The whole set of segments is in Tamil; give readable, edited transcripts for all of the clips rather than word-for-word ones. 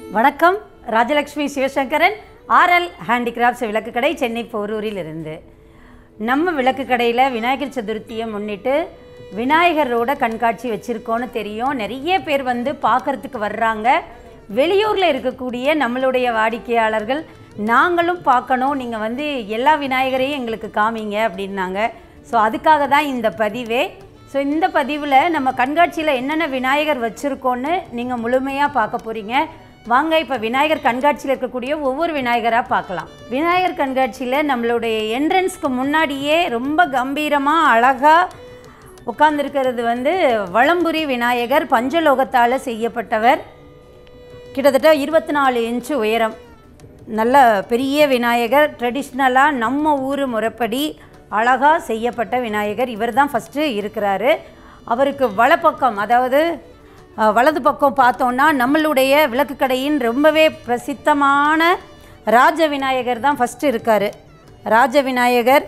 வணக்கம். ராஜலக்ஷ்மி சிவசங்கரன், RLHandicrafts விளக்குக்கடை, சென்னை போரூரில் இருந்து. நம்ம விளக்குக்கடையில் விநாயகர் சதுர்த்தியை முன்னிட்டு விநாயகரோட கண்காட்சி வச்சுருக்கோன்னு தெரியும். நிறைய பேர் வந்து பார்க்குறதுக்கு வர்றாங்க. வெளியூரில் இருக்கக்கூடிய நம்மளுடைய வாடிக்கையாளர்கள் நாங்களும் பார்க்கணும், நீங்கள் வந்து எல்லா விநாயகரையும் எங்களுக்கு காமிங்க அப்படின்னாங்க. ஸோ அதுக்காக தான் இந்த பதிவே. ஸோ இந்த பதிவில் நம்ம கண்காட்சியில் என்னென்ன விநாயகர் வச்சுருக்கோன்னு நீங்கள் முழுமையாக பார்க்க போகிறீங்க. வாங்க இப்போ விநாயகர் கண்காட்சியில் இருக்கக்கூடிய ஒவ்வொரு விநாயகராக பார்க்கலாம். விநாயகர் கண்காட்சியில் நம்மளுடைய என்ட்ரன்ஸ்க்கு முன்னாடியே ரொம்ப கம்பீரமாக அழகாக உட்கார்ந்துருக்கிறது வந்து வலம்புரி விநாயகர், பஞ்சலோகத்தால் செய்யப்பட்டவர். கிட்டத்தட்ட 24 இன்ச்சு உயரம், நல்ல பெரிய விநாயகர். ட்ரெடிஷ்னலாக நம்ம ஊர் முறைப்படி அழகாக செய்யப்பட்ட விநாயகர். இவர் தான் ஃபஸ்ட்டு இருக்கிறாரு. அவருக்கு வலப்பக்கம், அதாவது வலது பக்கம் பார்த்தோன்னா நம்மளுடைய விளக்குக்கடையின் ரொம்பவே பிரசித்தமான ராஜ விநாயகர் தான் ஃபஸ்ட்டு இருக்கார். ராஜ விநாயகர்.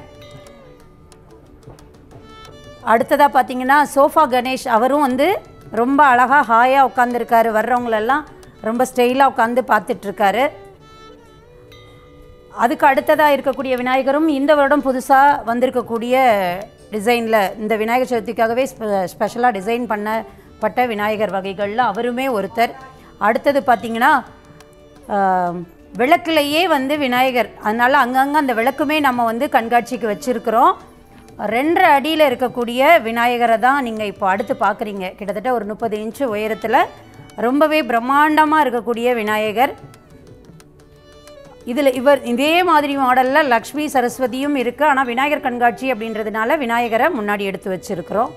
அடுத்ததாக பார்த்திங்கன்னா சோஃபா கணேஷ், அவரும் வந்து ரொம்ப அழகாக ஹாயாக உட்காந்துருக்காரு. வர்றவங்களெல்லாம் ரொம்ப ஸ்டைலாக உட்காந்து பார்த்துட்ருக்காரு. அதுக்கு அடுத்ததாக இருக்கக்கூடிய விநாயகரும் இந்த வருடம் புதுசாக வந்திருக்கக்கூடிய டிசைனில், இந்த விநாயகர் சதுர்த்திக்காகவே ஸ்பெஷலாக டிசைன் பண்ணப்பட்ட விநாயகர் வகைகளில் அவருமே ஒருத்தர். அடுத்தது பார்த்திங்கன்னா விளக்குலையே வந்து விநாயகர், அதனால் அங்கங்கே அந்த விளக்குமே நம்ம வந்து கண்காட்சிக்கு வச்சுருக்கிறோம். 2 அடியில் இருக்கக்கூடிய விநாயகரை தான் நீங்கள் இப்போ அடுத்து பார்க்குறீங்க. கிட்டத்தட்ட ஒரு 30 இன்ச்சு உயரத்தில் ரொம்பவே பிரம்மாண்டமாக இருக்கக்கூடிய விநாயகர். இதில் இதே மாதிரி மாடலில் லக்ஷ்மி சரஸ்வதியும் இருக்குது. ஆனால் விநாயகர் கண்காட்சி அப்படின்றதுனால விநாயகரை முன்னாடி எடுத்து வச்சுருக்கிறோம்.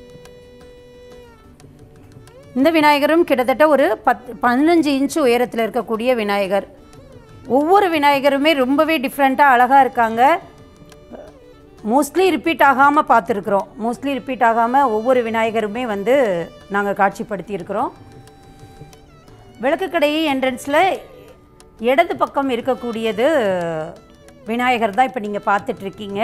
இந்த விநாயகரும் கிட்டத்தட்ட ஒரு 15 இன்ச்சு உயரத்தில் இருக்கக்கூடிய விநாயகர். ஒவ்வொரு விநாயகருமே ரொம்பவே டிஃப்ரெண்ட்டாக அழகாக இருக்காங்க. மோஸ்ட்லி ரிப்பீட் ஆகாமல் பார்த்துருக்குறோம். மோஸ்ட்லி ரிப்பீட் ஆகாமல் ஒவ்வொரு விநாயகருமே வந்து நாங்கள் காட்சிப்படுத்தியிருக்கிறோம். விளக்குக்கடை என்ட்ரன்ஸில் இடது பக்கம் இருக்கக்கூடியது விநாயகர் தான் இப்போ நீங்கள் பார்த்துட்ருக்கீங்க.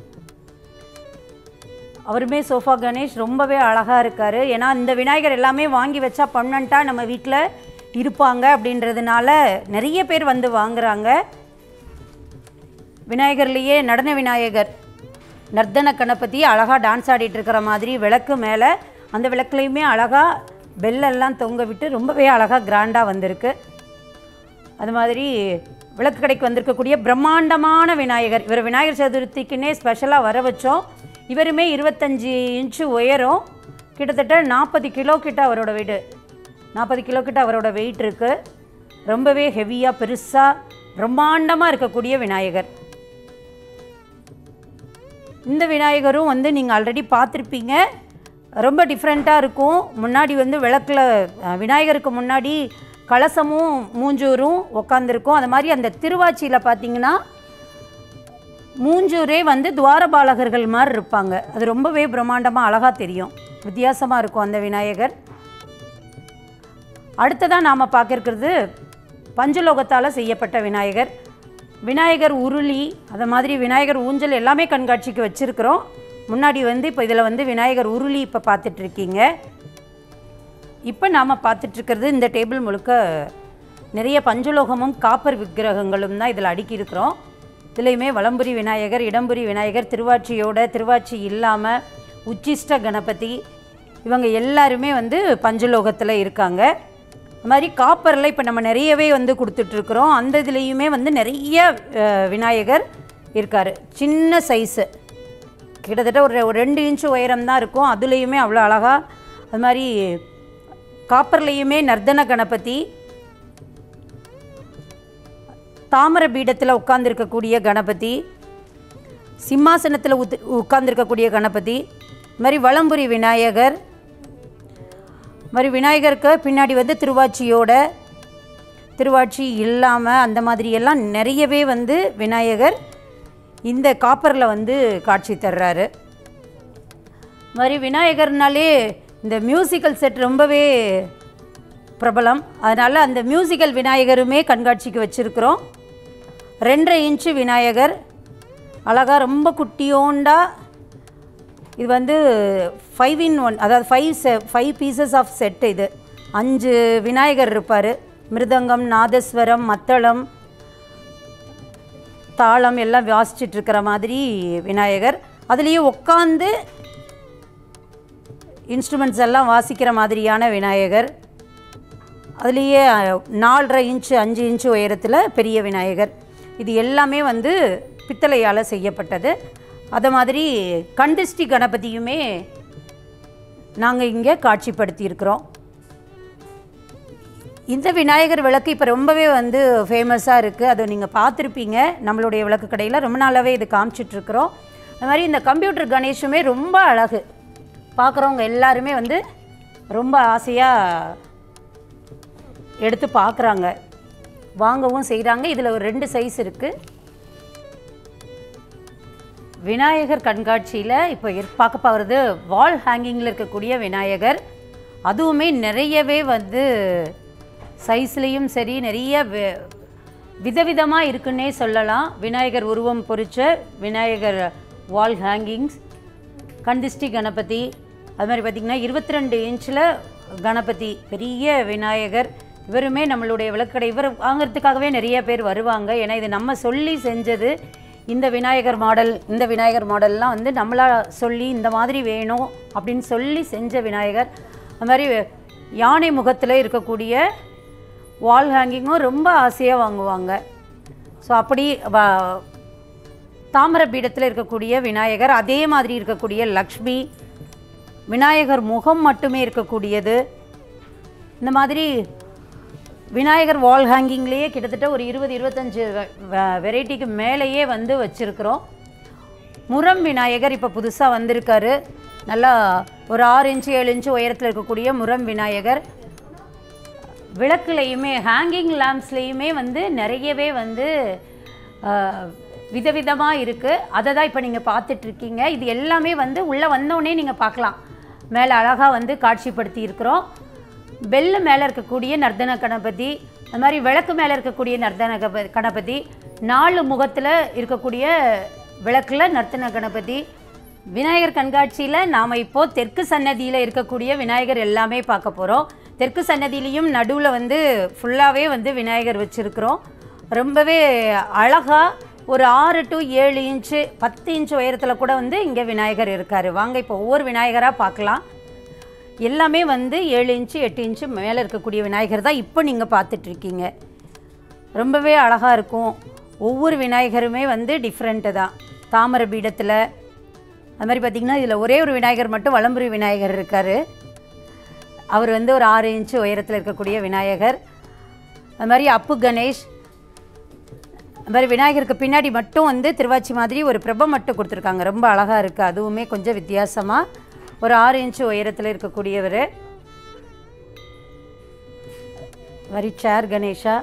அவருமே சோஃபா கணேஷ் ரொம்பவே அழகாக இருக்கார். ஏன்னா இந்த விநாயகர் எல்லாமே வாங்கி வச்சா பர்மனெண்ட்டாக நம்ம வீட்டில் இருப்பாங்க அப்படின்றதுனால நிறைய பேர் வந்து வாங்குகிறாங்க. விநாயகர்லேயே நடன விநாயகர், நர்த்தன கணபதி அழகாக டான்ஸ் ஆடிட்டு இருக்கிற மாதிரி விளக்கு மேலே, அந்த விளக்குலையுமே அழகாக பெல்லெல்லாம் தொங்க விட்டு ரொம்பவே அழகாக கிராண்டாக வந்திருக்கு. அது மாதிரி விளக்கு கடைக்கு வந்திருக்கக்கூடிய பிரம்மாண்டமான விநாயகர், இவர் விநாயகர் சதுர்த்திக்குன்னே ஸ்பெஷலாக வர வச்சோம். இவருமே 25 இன்ச்சு உயரம், கிட்டத்தட்ட 40 கிலோ கிட்ட அவரோட வெயிட், 40 கிலோ கிட்ட அவரோட வெயிட் இருக்குது. ரொம்பவே ஹெவியாக பெருசாக பிரம்மாண்டமாக இருக்கக்கூடிய விநாயகர். இந்த விநாயகரும் வந்து நீங்கள் ஆல்ரெடி பார்த்துருப்பீங்க. ரொம்ப டிஃப்ரெண்ட்டாக இருக்கும். முன்னாடி வந்து விளக்கில் விநாயகருக்கு முன்னாடி கலசமும் மூஞ்சூரும் உட்காந்துருக்கும். அது மாதிரி அந்த திருவாச்சியில் பார்த்திங்கன்னா மூஞ்சூரே வந்து துவாரபாலகர்கள் மாதிரி இருப்பாங்க. அது ரொம்பவே பிரம்மாண்டமாக அழகாக தெரியும், வித்தியாசமாக இருக்கும் அந்த விநாயகர். அடுத்ததாக நாம் பார்க்குறது பஞ்சலோகத்தால் செய்யப்பட்ட விநாயகர். விநாயகர் உருளி, அது மாதிரி விநாயகர் ஊஞ்சல் எல்லாமே கண்காட்சிக்கு வச்சுருக்கிறோம். முன்னாடி வந்து இப்போ இதில் வந்து விநாயகர் உருளி இப்போ பார்த்துட்ருக்கீங்க. இப்போ நாம் பார்த்துட்ருக்கிறது இந்த டேபிள் முழுக்க நிறைய பஞ்சலோகமும் காப்பர் விக்கிரகங்களும் தான் இதில் அடுக்கியிருக்கிறோம். இதுலேயுமே வலம்புரி விநாயகர், இடம்புரி விநாயகர், திருவாச்சியோட, திருவாச்சி இல்லாமல் உச்சிஷ்ட கணபதி, இவங்க எல்லாருமே வந்து பஞ்சலோகத்தில் இருக்காங்க. அது மாதிரி காப்பரில் இப்போ நம்ம நிறையவே வந்து கொடுத்துட்ருக்குறோம். அந்த இதுலேயுமே வந்து நிறைய விநாயகர் இருக்கார். சின்ன சைஸு, கிட்டத்தட்ட ஒரு 2 இன்ச்சு உயரம் தான் இருக்கும். அதுலேயுமே அவ்வளோ அழகாக. அது மாதிரி காப்பர்லேயுமே நர்த்தன கணபதி, தாமர பீடத்தில் உட்கார்ந்துருக்கக்கூடிய கணபதி, சிம்மாசனத்தில் உட்கார்ந்துருக்கக்கூடிய கணபதி, இது மாதிரி வலம்புரி விநாயகர். மாதிரி விநாயகருக்கு பின்னாடி வந்து திருவாச்சியோட, திருவாச்சி இல்லாமல், அந்த மாதிரியெல்லாம் நிறையவே வந்து விநாயகர் இந்த காப்பரில் வந்து காட்சி தர்றாரு. மாதிரி விநாயகர்னாலே இந்த மியூசிக்கல் செட் ரொம்பவே பிரபலம். அதனால் அந்த மியூசிக்கல் விநாயகருமே கண்காட்சிக்கு வச்சுருக்கிறோம். 2.5 இன்ச்சு விநாயகர் அழகாக ரொம்ப குட்டியோண்டா. இது வந்து 5 in 1, அதாவது 5 பீசஸ் ஆஃப் செட்டு. இது 5 விநாயகர் இருப்பார். மிருதங்கம், நாதஸ்வரம், மத்தளம், தாளம் எல்லாம் வாசிச்சுட்டு இருக்கிற மாதிரி விநாயகர். அதுலேயும் உட்காந்து இன்ஸ்ட்ருமெண்ட்ஸ் எல்லாம் வாசிக்கிற மாதிரியான விநாயகர். அதுலேயே 4.5 இன்ச்சு 5 இன்ச்சு உயரத்தில் பெரிய விநாயகர். இது எல்லாமே வந்து பித்தளையால் செய்யப்பட்டது. அதை மாதிரி கண்டிஷ்டி கணபதியுமே நாங்கள் இங்கே காட்சிப்படுத்தியிருக்கிறோம். இந்த விநாயகர் விளக்கு இப்போ ரொம்பவே வந்து ஃபேமஸாக இருக்குது. அதை நீங்கள் பார்த்துருப்பீங்க. நம்மளுடைய விளக்கு கடையில் ரொம்ப நாளாகவே இது காமிச்சிட்ருக்குறோம். அது மாதிரி இந்த கம்ப்யூட்டர் கணேஷுமே ரொம்ப அழகு. பார்க்குறவங்க எல்லாருமே வந்து ரொம்ப ஆசையாக எடுத்து பார்க்குறாங்க, வாங்கவும் செய்கிறாங்க. இதில் ஒரு 2 சைஸ் இருக்குது. விநாயகர் கண்காட்சியில் இப்போ பார்க்க போகிறது வால் ஹேங்கிங்கில் இருக்கக்கூடிய விநாயகர். அதுவுமே நிறையவே வந்து சைஸ்லேயும் சரி நிறைய விதவிதமாக இருக்குன்னே சொல்லலாம். விநாயகர் உருவம் பொறிச்ச விநாயகர் வால் ஹேங்கிங்ஸ், கண்டிஷ்டி கணபதி, அது மாதிரி பார்த்திங்கன்னா 22 இன்ச்சில் கணபதி பெரிய விநாயகர். இவருமே நம்மளுடைய விளக்கடை இவர் வாங்கிறதுக்காகவே நிறைய பேர் வருவாங்க. ஏன்னா இது நம்ம சொல்லி செஞ்சது. இந்த விநாயகர் மாடல்லாம் வந்து நம்மளா சொல்லி இந்த மாதிரி வேணும் அப்படின்னு சொல்லி செஞ்ச விநாயகர். அது மாதிரி யானை முகத்தில் இருக்கக்கூடிய வால் ஹேங்கிங்கும் ரொம்ப ஆசையாக வாங்குவாங்க. ஸோ அப்படி தாமர பீடத்தில் இருக்கக்கூடிய விநாயகர், அதே மாதிரி இருக்கக்கூடிய லக்ஷ்மி, விநாயகர் முகம் மட்டுமே இருக்கக்கூடியது. இந்த மாதிரி விநாயகர் வால் ஹேங்கிங்லேயே கிட்டத்தட்ட ஒரு 20-25 வெரைட்டிக்கு மேலேயே வந்து வச்சுருக்கிறோம். முரம் விநாயகர் இப்போ புதுசாக வந்திருக்காரு. நல்லா ஒரு 6 இன்ச்சு 7 இன்ச்சு உயரத்தில் இருக்கக்கூடிய முரம் விநாயகர். விளக்குலையுமே ஹேங்கிங் லேம்ப்ஸ்லேயுமே வந்து நிறையவே வந்து விதவிதமாக இருக்குது. அதை தான் இப்போ நீங்கள் பார்த்துட்ருக்கீங்க. இது எல்லாமே வந்து உள்ளே வந்தோடனே நீங்கள் பார்க்கலாம். மேலே அழகாக வந்து காட்சிப்படுத்தி இருக்கிறோம். பெல்லு மேலே இருக்கக்கூடிய நர்த்தன கணபதி, அது மாதிரி விளக்கு மேலே இருக்கக்கூடிய நர்த்தன கணபதி, 4 முகத்தில் இருக்கக்கூடிய விளக்கில் நர்த்தன கணபதி. விநாயகர் கண்காட்சியில் நாம் இப்போது தெற்கு சன்னதியில் இருக்கக்கூடிய விநாயகர் எல்லாமே பார்க்க போகிறோம். தெற்கு சன்னதியிலையும் நடுவில் வந்து ஃபுல்லாகவே வந்து விநாயகர் வச்சுருக்கிறோம். ரொம்பவே அழகாக ஒரு 6 to 7 இன்ச்சு 10 இன்ச்சு உயரத்தில் கூட வந்து இங்கே விநாயகர் இருக்கார். வாங்க இப்போ ஒவ்வொரு விநாயகராக பார்க்கலாம். எல்லாமே வந்து 7 இன்ச்சு 8 இன்ச்சு மேலே இருக்கக்கூடிய விநாயகர் தான் இப்போ நீங்கள் பார்த்துட்ருக்கீங்க. ரொம்பவே அழகாக இருக்கும். ஒவ்வொரு விநாயகருமே வந்து டிஃப்ரெண்ட்டு தான். தாமர பீடத்தில் அது மாதிரி பார்த்திங்கன்னா இதில் ஒரே ஒரு விநாயகர் மட்டும் வலம்புரி விநாயகர் இருக்கார். அவர் வந்து ஒரு 6 இன்ச்சு உயரத்தில் இருக்கக்கூடிய விநாயகர். அது மாதிரி அப்பு கணேஷ், அது மாதிரி விநாயகருக்கு பின்னாடி மட்டும் வந்து திருவாச்சி மாதிரி ஒரு பிரபம் மட்டும் கொடுத்துருக்காங்க. ரொம்ப அழகாக இருக்குது. அதுவுமே கொஞ்சம் வித்தியாசமாக ஒரு 6 இன்ச்சு உயரத்தில் இருக்கக்கூடியவர். மாதிரி சேர் கணேஷா,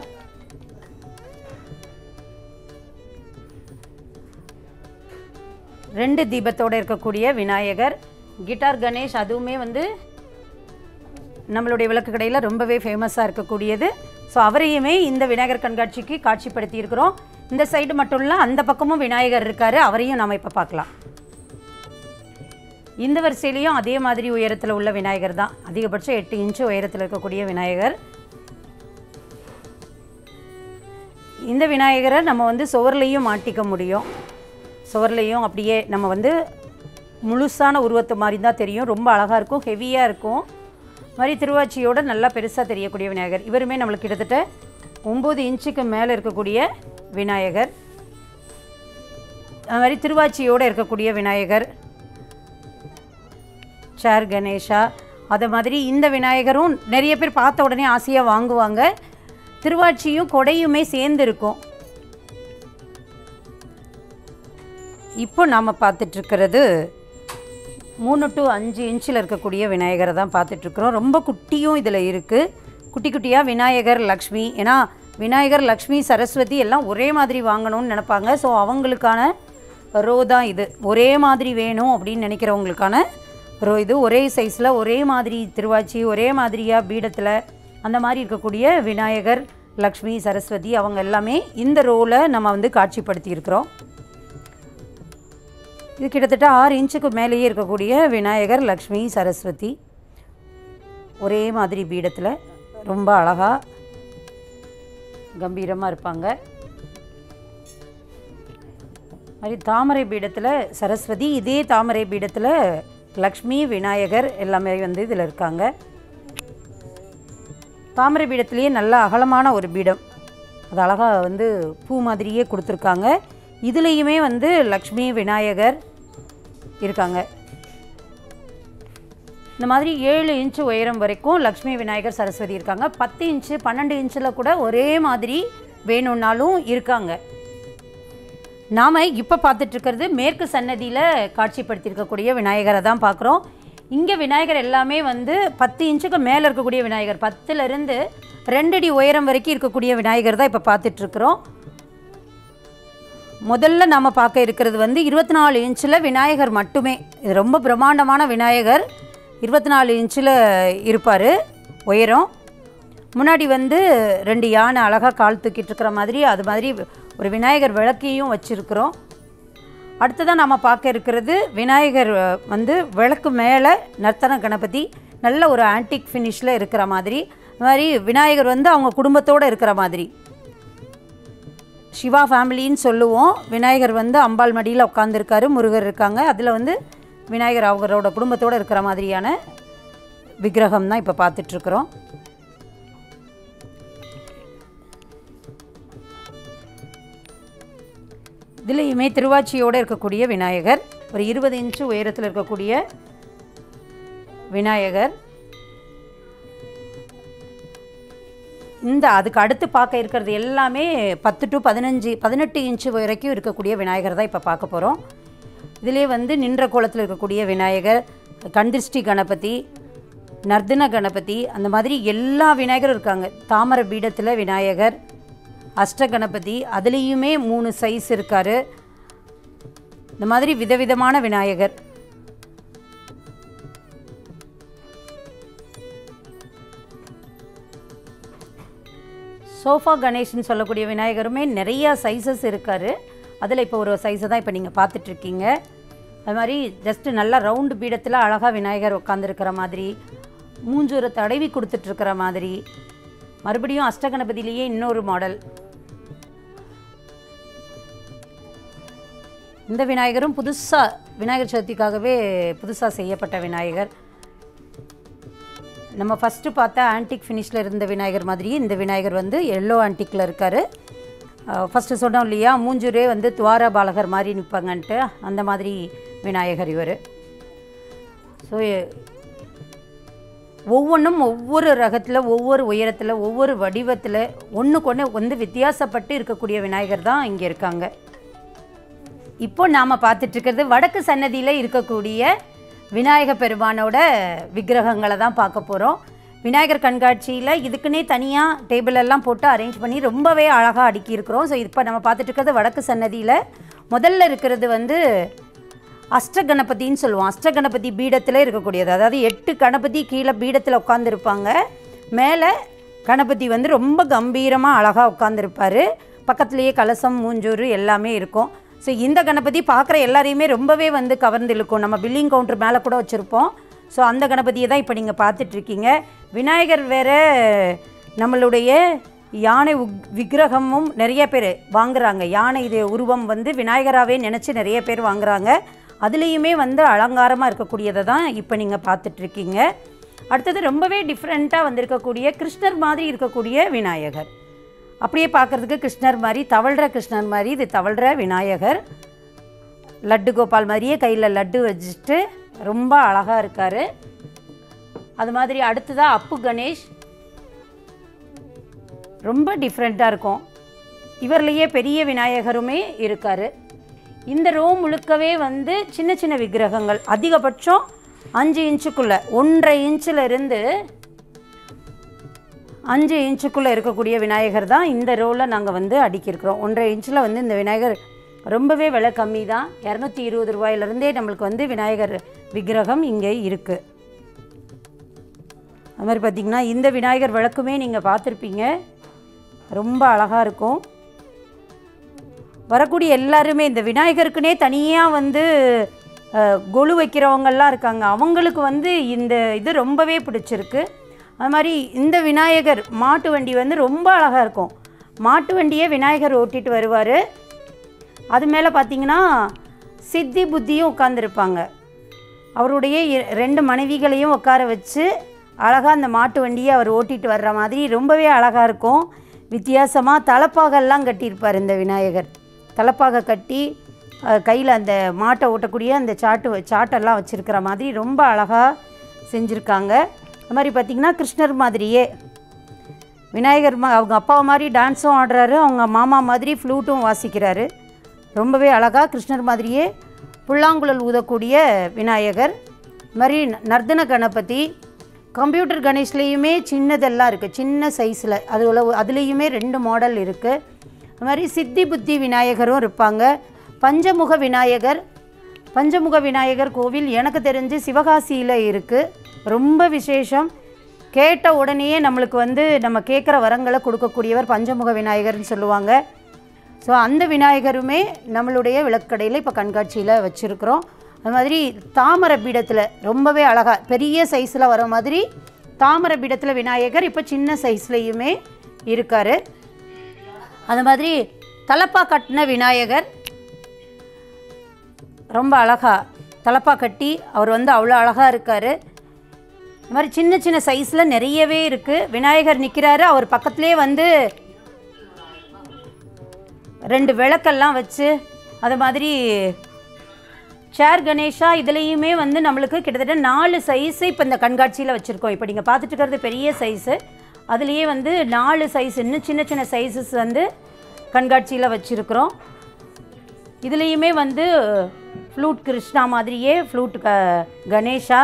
ரெண்டு தீபத்தோடு இருக்கக்கூடிய விநாயகர். கிட்டார் கணேஷ், அதுவுமே வந்து நம்மளுடைய விளக்கு கடையில் ரொம்பவே ஃபேமஸாக இருக்கக்கூடியது. ஸோ அவரையுமே இந்த விநாயகர் கண்காட்சிக்கு காட்சிப்படுத்தி இருக்கிறோம். இந்த சைடு மட்டும் இல்லை, அந்த பக்கமும் விநாயகர் இருக்கார். அவரையும் நாம் இப்போ பார்க்கலாம். இந்த வரிசையிலையும் அதே மாதிரி உயரத்தில் உள்ள விநாயகர் தான். அதிகபட்சம் 8 இன்ச்சு உயரத்தில் இருக்கக்கூடிய விநாயகர். இந்த விநாயகரை நம்ம வந்து சுவர்லையும் மாட்டிக்க முடியும். சுவர்லையும் அப்படியே நம்ம வந்து முழுசான உருவத்தை மாதிரி தான் தெரியும். ரொம்ப அழகாக இருக்கும், ஹெவியாக இருக்கும். மாதிரி திருவாச்சியோடு நல்லா பெருசாக தெரியக்கூடிய விநாயகர். இவருமே நம்மளுக்கு கிட்டத்தட்ட 9 இன்ச்சுக்கு மேலே இருக்கக்கூடிய விநாயகர். அது மாதிரி திருவாச்சியோடு இருக்கக்கூடிய விநாயகர், சேர் கணேஷா. அதை மாதிரி இந்த விநாயகரும் நிறைய பேர் பார்த்த உடனே ஆசையாக வாங்குவாங்க. திருவாச்சியும் கொடையுமே சேர்ந்து இருக்கும். இப்போ நாம் பார்த்துட்ருக்கிறது 3 to 5 இன்ச்சில் இருக்கக்கூடிய விநாயகரை தான் பார்த்துட்ருக்குறோம். ரொம்ப குட்டியும் இதில் இருக்குது. குட்டி குட்டியாக விநாயகர், லக்ஷ்மி. ஏன்னா விநாயகர், லக்ஷ்மி, சரஸ்வதி எல்லாம் ஒரே மாதிரி வாங்கணும்னு நினைப்பாங்க. ஸோ அவங்களுக்கான ரோ தான் இது. ஒரே மாதிரி வேணும் அப்படின்னு நினைக்கிறவங்களுக்கான ரோ இது. ஒரே சைஸில் ஒரே மாதிரி திருவாச்சி, ஒரே மாதிரியாக பீடத்தில் அந்த மாதிரி இருக்கக்கூடிய விநாயகர், லக்ஷ்மி, சரஸ்வதி அவங்க எல்லாமே இந்த ரோவில் நம்ம வந்து காட்சிப்படுத்தி இருக்கிறோம். இது கிட்டத்தட்ட 6 இன்ச்சுக்கு மேலேயே இருக்கக்கூடிய விநாயகர், லக்ஷ்மி, சரஸ்வதி ஒரே மாதிரி பீடத்தில் ரொம்ப அழகாக கம்பீரமாக இருப்பாங்க. மாதிரி தாமரை பீடத்தில் சரஸ்வதி, இதே தாமரை பீடத்தில் லக்ஷ்மி, விநாயகர் எல்லாமே வந்து இதில் இருக்காங்க. தாமரை பீடத்துலேயே நல்ல அகலமான ஒரு பீடம், அது அழகாக வந்து பூ மாதிரியே கொடுத்துருக்காங்க. இதுலேயுமே வந்து லக்ஷ்மி, விநாயகர் இருக்காங்க. இந்த மாதிரி 7 இன்ச்சு உயரம் வரைக்கும் லக்ஷ்மி, விநாயகர், சரஸ்வதி இருக்காங்க. 10 இன்ச்சு 12 இன்ச்சில் கூட ஒரே மாதிரி வேணும்னாலும் இருக்காங்க. நாம் இப்போ பார்த்துட்ருக்கிறது மேற்கு சன்னதியில் காட்சிப்படுத்தியிருக்கக்கூடிய விநாயகரை தான் பார்க்குறோம். இங்கே விநாயகர் எல்லாமே வந்து 10 இன்ச்சுக்கு மேலே இருக்கக்கூடிய விநாயகர், 10லேருந்து 2 அடி உயரம் வரைக்கும் இருக்கக்கூடிய விநாயகர் தான் இப்போ பார்த்துட்ருக்குறோம். முதல்ல நாம் பார்க்க இருக்கிறது வந்து 24 இன்ச்சில் விநாயகர் மட்டுமே. இது ரொம்ப பிரம்மாண்டமான விநாயகர், 24 இன்ச்சில் இருப்பார் உயரம். முன்னாடி வந்து 2 யானை அழகாக கால் தூக்கிட்டு இருக்கிற மாதிரி, அது மாதிரி ஒரு விநாயகர் விளக்கையும் வச்சுருக்குறோம். அடுத்ததான் நம்ம பார்க்க இருக்கிறது விநாயகர் வந்து விளக்கு மேலே நர்த்தன கணபதி, நல்ல ஒரு ஆன்டிக் ஃபினிஷில் இருக்கிற மாதிரி. அது மாதிரி விநாயகர் வந்து அவங்க குடும்பத்தோடு இருக்கிற மாதிரி, சிவா ஃபேமிலின்னு சொல்லுவோம். விநாயகர் வந்து அம்பாள் மடியில் உட்காந்துருக்காரு, முருகர் இருக்காங்க. அதில் வந்து விநாயகர் அவரோட குடும்பத்தோடு இருக்கிற மாதிரியான விக்கிரகம் தான் இப்போ பார்த்துட்ருக்குறோம். இதுலேயுமே திருவாச்சியோடு இருக்கக்கூடிய விநாயகர், ஒரு 20 இன்ச்சு உயரத்தில் இருக்கக்கூடிய விநாயகர். அதுக்கு அடுத்து பார்க்க இருக்கிறது எல்லாமே 10 to 18 இன்ச்சு வரைக்கும் இருக்கக்கூடிய விநாயகர் தான் இப்போ பார்க்க போகிறோம். இதிலே வந்து நின்ற கோலத்தில் இருக்கக்கூடிய விநாயகர், கண்திருஷ்டி கணபதி, நர்தன கணபதி, அந்த மாதிரி எல்லா விநாயகரும் இருக்காங்க. தாமரை பீடத்தில் விநாயகர், அஷ்ட கணபதி, அதுலேயுமே 3 சைஸ் இருக்கார். இந்த மாதிரி விதவிதமான விநாயகர். சோஃபா கணேஷ்னு சொல்லக்கூடிய விநாயகருமே நிறையா சைஸஸ் இருக்கார். அதில் இப்போ ஒரு சைஸை தான் இப்போ நீங்கள் பார்த்துட்ருக்கீங்க. அது மாதிரி ஜஸ்ட்டு நல்லா ரவுண்டு பீடத்தில் அழகாக விநாயகர் உட்காந்துருக்கிற மாதிரி, மூஞ்சூரை தடவி கொடுத்துட்ருக்கிற மாதிரி. மறுபடியும் அஷ்டகணபதியிலேயே இன்னொரு மாடல். இந்த விநாயகரும் புதுசாக விநாயகர் சதுர்த்திக்காகவே புதுசாக செய்யப்பட்ட விநாயகர். நம்ம ஃபஸ்ட்டு பார்த்தா ஆன்டிக் ஃபினிஷில் இருந்த விநாயகர் மாதிரியே இந்த விநாயகர் வந்து எல்லோ ஆன்டிக்கில் இருக்கார். ஃபஸ்ட்டு சொன்னோம் இல்லையா, மூஞ்சூரே வந்து துவார பாலகர் மாதிரி நிற்பாங்கன்ட்டு, அந்த மாதிரி விநாயகர் இவர். ஸோ ஒவ்வொன்றும் ஒவ்வொரு ரகத்தில், ஒவ்வொரு உயரத்தில், ஒவ்வொரு வடிவத்தில், ஒன்றுக்கு ஒன்று வந்து வித்தியாசப்பட்டு இருக்கக்கூடிய விநாயகர் தான் இங்கே இருக்காங்க. இப்போ நாம் பார்த்துட்ருக்கிறது வடக்கு சன்னதியில் இருக்கக்கூடிய விநாயகர் பெருமானோட விக்கிரகங்களை தான் பார்க்க போகிறோம். விநாயகர் கண்காட்சியில் இதுக்குன்னே தனியாக டேபிள் எல்லாம் போட்டு அரேஞ்ச் பண்ணி ரொம்பவே அழகாக அடுக்கியிருக்கிறோம். ஸோ இப்போ நம்ம பார்த்துட்ருக்கிறது வடக்கு சன்னதியில். முதல்ல இருக்கிறது வந்து அஷ்டகணபதின்னு சொல்லுவோம். அஷ்டகணபதி பீடத்தில் இருக்கக்கூடியது, அதாவது 8 கணபதி கீழே பீடத்தில் உட்காந்துருப்பாங்க. மேலே கணபதி வந்து ரொம்ப கம்பீரமாக அழகாக உட்காந்துருப்பார். பக்கத்துலேயே கலசம், மூஞ்சூறு எல்லாமே இருக்கும். ஸோ இந்த கணபதி பார்க்குற எல்லாரையுமே ரொம்பவே வந்து கவர்ந்து இழுக்கும். நம்ம பில்லிங் கவுண்டர் மேலே கூட வச்சுருப்போம். ஸோ அந்த கணபதியை தான் இப்போ நீங்கள் பார்த்துட்ருக்கீங்க. விநாயகர் வேறு நம்மளுடைய யானை விக்கிரகமும் நிறைய பேர் வாங்குகிறாங்க. யானை இது உருவம் வந்து விநாயகராகவே நினச்சி நிறைய பேர் வாங்குகிறாங்க. அதுலேயுமே வந்து அலங்காரமாக இருக்கக்கூடியதை தான் இப்போ நீங்கள் பார்த்துட்ருக்கீங்க. அடுத்தது ரொம்பவே டிஃப்ரெண்ட்டாக வந்திருக்கக்கூடிய கிருஷ்ணர் மாதிரி இருக்கக்கூடிய விநாயகர். அப்படியே பார்க்குறதுக்கு கிருஷ்ணர் மாதிரி, தவழ்கிற கிருஷ்ணர் மாதிரி இது தவழ்கிற விநாயகர். லட்டு கோபால் மாதிரியே கையில் லட்டு வச்சுட்டு ரொம்ப அழகாக இருக்கார். அது மாதிரி அடுத்ததாக அப்பு கணேஷ், ரொம்ப டிஃப்ரெண்ட்டாக இருக்கும். இவர்லேயே பெரிய விநாயகருமே இருக்கார். இந்த ரோ முழுக்கவே வந்து சின்ன சின்ன விக்கிரகங்கள், அதிகபட்சம் 5 இன்ச்சுக்குள்ளே, 1.5 இன்ச்சில் இருந்து 5 இன்ச்சுக்குள்ளே இருக்கக்கூடிய விநாயகர் தான் இந்த ரோவில் நாங்கள் வந்து அடுக்கியிருக்கிறோம். 1.5 இன்ச்சில் வந்து இந்த விநாயகர் ரொம்பவே விலை கம்மி தான். 220 ரூபாயிலிருந்தே நம்மளுக்கு வந்து விநாயகர் விக்கிரகம் இங்கே இருக்குது. அது மாதிரி பார்த்திங்கன்னா இந்த விநாயகர் விளக்குமே நீங்கள் பார்த்துருப்பீங்க, ரொம்ப அழகாக இருக்கும். வரக்கூடிய எல்லாருமே இந்த விநாயகருக்குனே தனியாக வந்து கொலு வைக்கிறவங்கெல்லாம் இருக்காங்க. அவங்களுக்கு வந்து இந்த இது ரொம்பவே பிடிச்சிருக்கு. அது மாதிரி இந்த விநாயகர் மாட்டு வண்டி வந்து ரொம்ப அழகாக இருக்கும். மாட்டு வண்டியே விநாயகர் ஓட்டிட்டு வருவார். அது மேலே பார்த்திங்கன்னா சித்தி புத்தியும் உட்காந்துருப்பாங்க. அவருடைய 2 மனைவிகளையும் உட்கார வச்சு அழகாக அந்த மாட்டு வண்டியை அவர் ஓட்டிகிட்டு வர்ற மாதிரி ரொம்பவே அழகாக இருக்கும். வித்தியாசமாக தலப்பாகெல்லாம் கட்டியிருப்பார் இந்த விநாயகர். தலப்பாக கட்டி கையில் அந்த மாட்டை ஓட்டக்கூடிய அந்த சாட்டெல்லாம் வச்சுருக்கிற மாதிரி ரொம்ப அழகாக செஞ்சுருக்காங்க. அது மாதிரி பார்த்திங்கன்னா கிருஷ்ணர் மாதிரியே விநாயகர் அவங்க அப்பாவை மாதிரி டான்ஸும் ஆடுறாரு, அவங்க மாமா மாதிரி ஃப்ளூட்டும் வாசிக்கிறாரு. ரொம்பவே அழகாக கிருஷ்ணர் மாதிரியே புல்லாங்குழல் ஊதக்கூடிய விநாயகர். இது மாதிரி நர்தன கணபதி, கம்ப்யூட்டர் கணேஷ்லேயுமே சின்னதெல்லாம் இருக்குது, சின்ன சைஸில் அதுலேயுமே 2 மாடல் இருக்குது. அது மாதிரி சித்தி புத்தி விநாயகரும் இருப்பாங்க. பஞ்சமுக விநாயகர் கோவில் எனக்கு தெரிஞ்சு சிவகாசியில் இருக்குது. ரொம்ப விசேஷம். கேட்ட உடனேயே நம்மளுக்கு நம்ம கேட்குற வரங்களை கொடுக்கக்கூடியவர் பஞ்சமுக விநாயகர்னு சொல்லுவாங்க. ஸோ அந்த விநாயகருமே நம்மளுடைய விளக்கடையில் இப்போ கண்காட்சியில் வச்சுருக்குறோம். அது மாதிரி தாமரை பீடத்தில் ரொம்பவே அழகாக பெரிய சைஸில் வர மாதிரி தாமரை பீடத்தில் விநாயகர் இப்போ சின்ன சைஸ்லேயுமே இருக்கார். அது மாதிரி தலப்பா கட்டின விநாயகர் ரொம்ப அழகாக தலப்பா கட்டி அவர் அவ்வளோ அழகாக இருக்கார். இது மாதிரி சின்ன சின்ன சைஸில் நிறையவே இருக்குது. விநாயகர் நிற்கிறாரு, அவர் பக்கத்துலேயே 2 விளக்கெல்லாம் வச்சு அது மாதிரி சேர் கணேஷா இதுலேயுமே நம்மளுக்கு கிட்டத்தட்ட 4 சைஸு இப்போ இந்த கண்காட்சியில் வச்சுருக்கோம். இப்போ நீங்கள் பார்த்துட்டு இருக்கிறது பெரிய சைஸு, அதுலேயே 4 சைஸ் இன்னும் சின்ன சின்ன சைஸஸ் கண்காட்சியில் வச்சுருக்குறோம். இதுலேயுமே ஃப்ளூட் கிருஷ்ணா மாதிரியே ஃப்ளூட் கணேஷா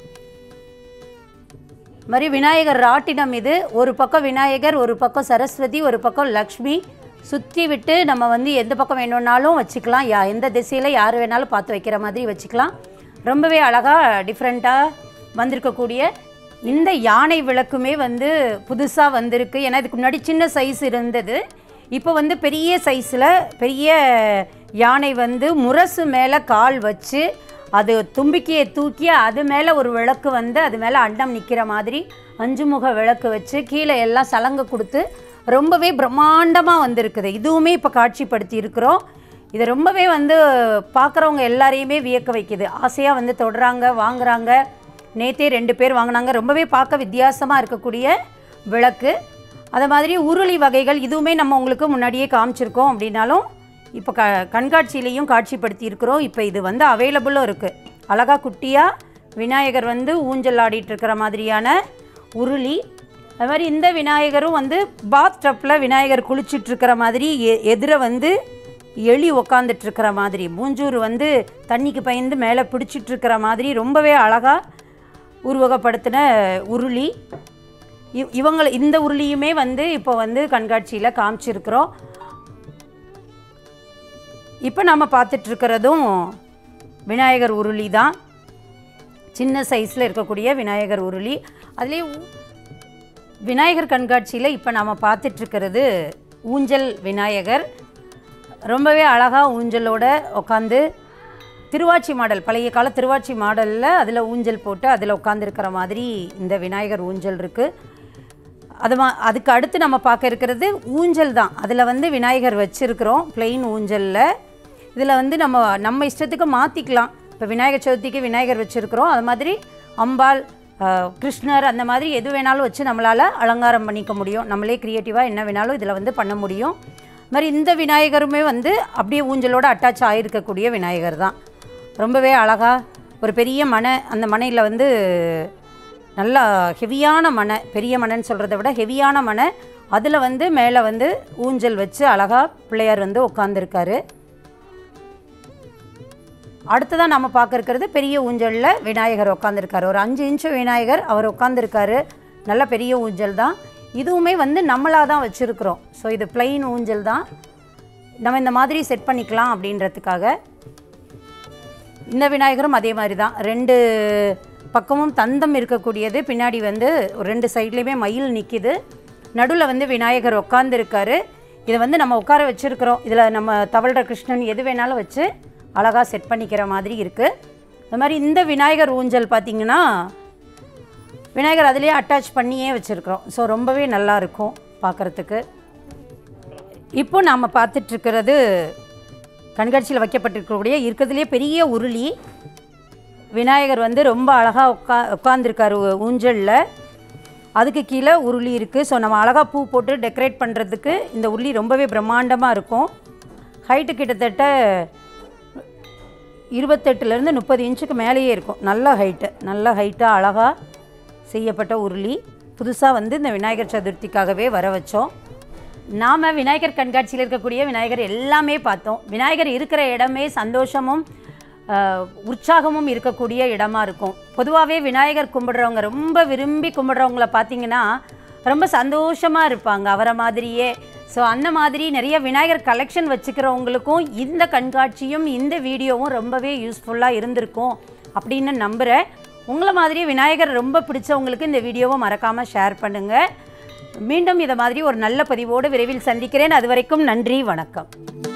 மாதிரி விநாயகர் ராட்டினம். இது ஒரு பக்கம் விநாயகர், ஒரு பக்கம் சரஸ்வதி, ஒரு பக்கம் லக்ஷ்மி சுற்றி விட்டு நம்ம எந்த பக்கம் வேணும்னாலும் வச்சுக்கலாம். எந்த திசையில் யார் வேணாலும் பார்த்து வைக்கிற மாதிரி வச்சுக்கலாம். ரொம்பவே அழகாக டிஃப்ரெண்ட்டாக வந்திருக்கக்கூடிய இந்த யானை விளக்குமே புதுசாக வந்திருக்கு. ஏன்னா இதுக்கு முன்னாடி சின்ன சைஸ் இருந்தது, இப்போ பெரிய சைஸில் பெரிய யானை முரசு மேலே கால் வச்சு அது தும்பிக்கையை தூக்கி அது மேலே ஒரு விளக்கு அது மேலே அண்டம் நிற்கிற மாதிரி 5 முக விளக்கு வச்சு கீழே எல்லாம் சலங்கை கொடுத்து ரொம்பவே பிரம்மாண்டமாக வந்திருக்குது. இதுவுமே இப்போ காட்சிப்படுத்தி இருக்கிறோம். இதை ரொம்பவே பார்க்குறவங்க எல்லாரையுமே வியக்க வைக்குது. ஆசையாக தொடுறாங்க, வாங்குகிறாங்க. நேற்றே 2 பேர் வாங்கினாங்க. ரொம்பவே பார்க்க வித்தியாசமாக இருக்கக்கூடிய விளக்கு. அது மாதிரி உருளி வகைகள் இதுவுமே நம்ம உங்களுக்கு முன்னாடியே காமிச்சிருக்கோம். அப்படின்னாலும் இப்போ கண்காட்சியிலையும் காட்சிப்படுத்தி இருக்கிறோம். இப்போ இது அவைலபிளும் இருக்குது. அழகாக குட்டியாக விநாயகர் ஊஞ்சல் ஆடிட்டு இருக்கிற மாதிரியான உருளி. அது மாதிரி இந்த விநாயகரும் பாத் டப்பில் விநாயகர் குளிச்சிட்ருக்கிற மாதிரி எதிர எலி உக்காந்துட்ருக்கிற மாதிரி மூஞ்சூர் தண்ணிக்கு பயந்து மேலே பிடிச்சிட்ருக்கிற மாதிரி ரொம்பவே அழகாக உருவகப்படுத்தின உருளி. இந்த உருளியுமே இப்போ கண்காட்சியில் காமிச்சிருக்கிறோம். இப்போ நம்ம பார்த்துட்ருக்கிறதும் விநாயகர் உருளி தான். சின்ன சைஸில் இருக்கக்கூடிய விநாயகர் உருளி. அதுலேயே விநாயகர் கண்காட்சியில் இப்போ நம்ம பார்த்துட்ருக்கிறது ஊஞ்சல் விநாயகர். ரொம்பவே அழகாக ஊஞ்சலோட உட்காந்து திருவாச்சி மாடல், பழைய கால திருவாச்சி மாடலில் அதில் ஊஞ்சல் போட்டு அதில் உட்காந்துருக்கிற மாதிரி இந்த விநாயகர் ஊஞ்சல் இருக்குது. அதுக்கு அடுத்து நம்ம பார்க்க இருக்கிறது ஊஞ்சல் தான். அதில் விநாயகர் வச்சுருக்கிறோம் பிளெயின் ஊஞ்சலில். இதில் நம்ம இஷ்டத்துக்கு மாற்றிக்கலாம். இப்போ விநாயகர் சதுர்த்திக்கு விநாயகர் வச்சுருக்கிறோம், அது மாதிரி அம்பாள், கிருஷ்ணர் அந்த மாதிரி எது வேணாலும் வச்சு நம்மளால் அலங்காரம் பண்ணிக்க முடியும். நம்மளே க்ரியேட்டிவாக என்ன வேணாலும் இதில் பண்ண முடியும். அது மாதிரி இந்த விநாயகருமே அப்படியே ஊஞ்சலோடு அட்டாச் ஆகிருக்கக்கூடிய விநாயகர் தான். ரொம்பவே அழகாக ஒரு பெரிய மனை, அந்த மனையில் நல்லா ஹெவியான மனை, பெரிய மனைன்னு சொல்கிறத விட ஹெவியான மனை, அதில் மேலே ஊஞ்சல் வச்சு அழகாக பிள்ளையார் உட்காந்துருக்காரு. அடுத்ததான் நம்ம பார்க்க இருக்கிறது பெரிய ஊஞ்சலில் விநாயகர் உட்காந்துருக்காரு. ஒரு 5 இன்ச்சு விநாயகர் அவர் உட்காந்துருக்காரு. நல்ல பெரிய ஊஞ்சல் தான். இதுவுமே நம்மளாக தான் வச்சுருக்குறோம். ஸோ இது பிளெயின் ஊஞ்சல் தான், நம்ம இந்த மாதிரி செட் பண்ணிக்கலாம் அப்படின்றதுக்காக. இந்த விநாயகரும் அதே மாதிரி தான். 2 பக்கமும் தந்தம் இருக்கக்கூடியது. பின்னாடி 2 சைட்லேயுமே மயில் நிற்கிது. நடுவில் விநாயகர் உட்காந்துருக்காரு. இதை நம்ம உட்கார வச்சுருக்கிறோம். இதில் நம்ம தவழ்கிற கிருஷ்ணன் எது வேணாலும் வச்சு அழகாக செட் பண்ணிக்கிற மாதிரி இருக்குது. அது மாதிரி இந்த விநாயகர் ஊஞ்சல் பார்த்திங்கன்னா விநாயகர் அதிலே அட்டாச் பண்ணியே வச்சுருக்கிறோம். ஸோ ரொம்பவே நல்லாயிருக்கும் பார்க்குறதுக்கு. இப்போ நாம் பார்த்துட்ருக்கிறது கண்காட்சியில் வைக்கப்பட்டிருக்கக்கூடிய இருக்கிறதுலே பெரிய உருளி. விநாயகர் வந்து ரொம்ப அழகாக உட்காந்துருக்காரு ஊஞ்சலில். அதுக்கு கீழே உருளி இருக்குது. ஸோ நம்ம அழகாக பூ போட்டு டெக்கரேட் பண்ணுறதுக்கு இந்த உருளி ரொம்பவே பிரம்மாண்டமாக இருக்கும். ஹைட்டு கிட்டத்தட்ட 28லேருந்து 30 இன்ச்சுக்கு மேலேயே இருக்கும். நல்ல ஹைட்டாக அழகாக செய்யப்பட்ட உருளி. புதுசாக வந்து இந்த விநாயகர் சதுர்த்திக்காகவே வர வச்சோம். நாம் விநாயகர் கண்காட்சியில் இருக்கக்கூடிய விநாயகர் எல்லாமே பார்த்தோம். விநாயகர் இருக்கிற இடமே சந்தோஷமும் உற்சாகமும் இருக்கக்கூடிய இடமா இருக்கும். பொதுவாகவே விநாயகர் கும்பிடுறவங்க, ரொம்ப விரும்பி கும்பிடுறவங்கள பார்த்திங்கன்னா ரொம்ப சந்தோஷமாக இருப்பாங்க அவரை மாதிரியே. ஸோ அந்த மாதிரி நிறைய விநாயகர் கலெக்ஷன் வச்சுக்கிறவங்களுக்கும் இந்த கண்காட்சியும் இந்த வீடியோவும் ரொம்பவே யூஸ்ஃபுல்லாக இருந்திருக்கும் அப்படின்னு நம்புகிறேன். உங்களை மாதிரி விநாயகர் ரொம்ப பிடிச்சவங்களுக்கு இந்த வீடியோவை மறக்காமல் ஷேர் பண்ணுங்கள். மீண்டும் இதை மாதிரி ஒரு நல்ல பதிவோடு விரைவில் சந்திக்கிறேன். அது வரைக்கும் நன்றி, வணக்கம்.